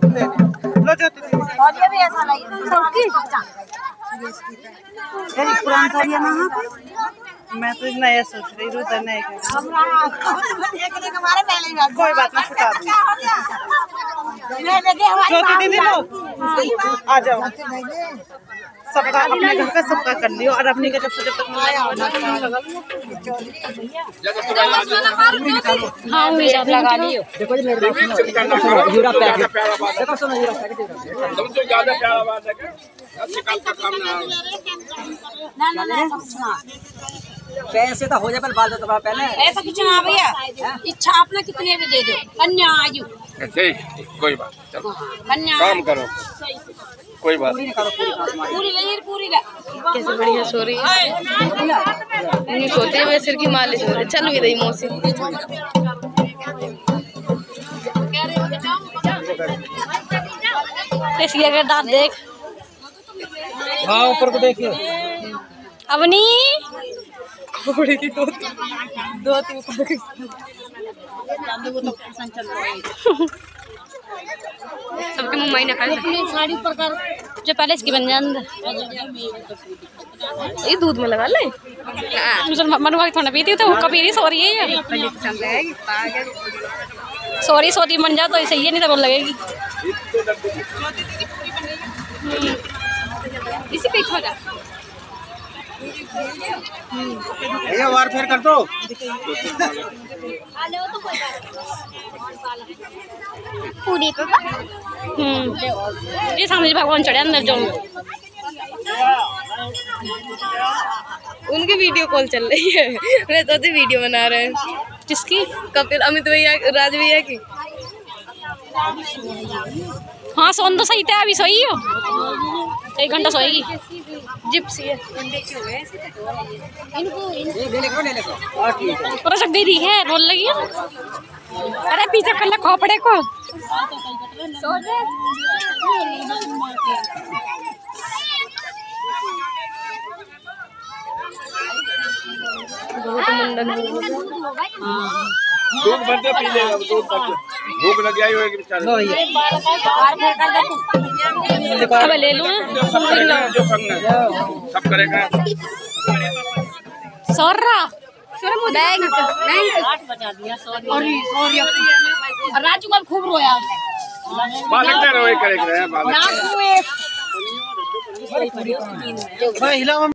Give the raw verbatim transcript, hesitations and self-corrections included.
लो जाती थी और ये भी ऐसा नहीं सबकी तेरी पुरान साड़ी है ना। मैं तो नया सोच रही हूँ उधर नहीं कर कोई बात नहीं छुटा दूँ ज्योति दीदी लो आ जाओ सबका अपने घर का सबका कर लियो और अपनी का जब से जब तक हाँ लगा लियो। देखो जी मेरे यूरा पैकेट देखो सुनो यूरा पैकेट सबसे ज्यादा प्यारा बात है कि शिकाल का काम ना ना ना पैसे तो हो जाए पर बाल तो पहले ऐसा कुछ ना भैया इच्छा अपना कितने भी दे दो कन्या आयु ठीक कोई बात चलो कन्या काम करो कोई बात पूरी करो पूरी करो पूरी ले पूरी ले कैसे बढ़िया सो रही है नहीं सोते हुए सिर की मालिश हो रही। चल भी रही मौसी ऐसी अगर दांत देख हाँ ऊपर को देखिए अवनी घोड़े की दो दो तीन सबके मुंबई ना खाए साड़ी पर कर जो पहले इसकी बन जाए अंदर ये दूध में लगा ले मनुआ की थोड़ा पीती तो वो कभी नहीं सो रही है यार सॉरी सॉरी मन जा तो सही है नहीं तो बोल लगेगी इसी पे खा जा भैया वार फेर कर दो पूरी पे हम्म ये सामने भगवान चढ़े अंदर जो उनकी वीडियो कॉल चल रही है मैं तो वीडियो बना रहे हैं किसकी कपिल अमित भैया राज भैया की हाँ सोन तो सही था अभी सोई हो एक घंटा सोएगी जिप्सी है और सब दे दी है रोल लगी है अरे पीछे कर ले खोपड़े को मुंडन दूध बनते पी ले दूध बनते भूख लग गई होगी बेचारे अब ले लूं सब करेगा जो संग सब करेगा सोरा बैंक बैंक आठ बजा दिया सॉरी सॉरी राजू का खूब रोया बालक रोए करेगा बालक हिला